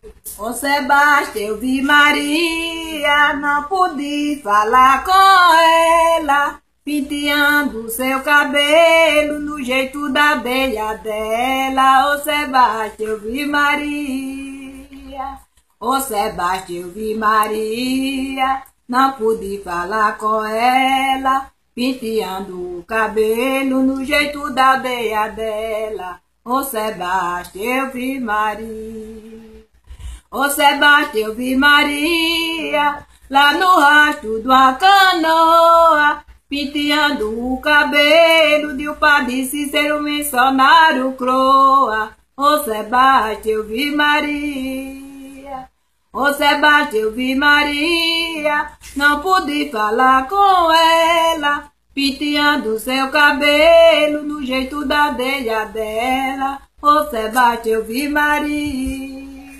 Ô Sebastião, eu vi Maria, não pude falar com ela, penteando seu cabelo no jeito da abelha dela. Ô Sebastião, eu vi Maria, ô Sebastião, eu vi Maria, não pude falar com ela, penteando o cabelo no jeito da abelha dela. Ô Sebastião, eu vi Maria. Ô Sebastião, eu vi Maria, lá no rastro de uma canoa, penteando o cabelo de um padre Cícero, missionário croa. Ô Sebastião, eu vi Maria. Ô Sebastião, eu vi Maria, não pude falar com ela, penteando seu cabelo no jeito da abelha dela. Ô Sebastião, eu vi Maria.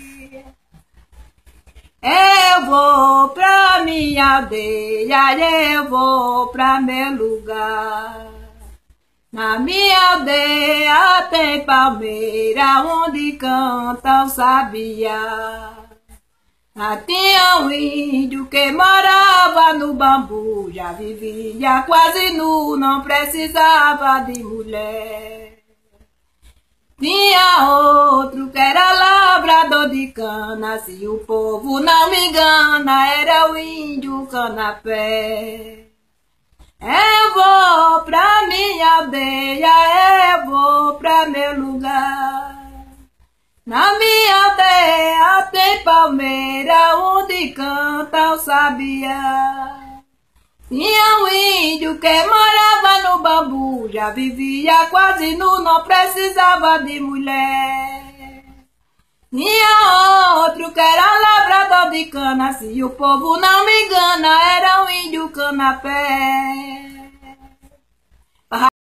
Eu vou pra minha aldeia, eu vou pra meu lugar. Na minha aldeia tem palmeira onde canta o sabiá. Lá tinha um índio que morava no bambu, já vivia quase nu, não precisava de mulher. Tinha outro que era lavrador de cana, se o povo não me engana, era o índio Canapé. Eu vou pra minha aldeia, eu vou pra meu lugar. Na minha aldeia tem palmeira onde canta o sabiá. Tinha um índio que morava no bambu, já vivia quase nu, não precisava de mulher. Tinha outro que era lavrador de cana, se o povo não me engana, era um índio Canapé.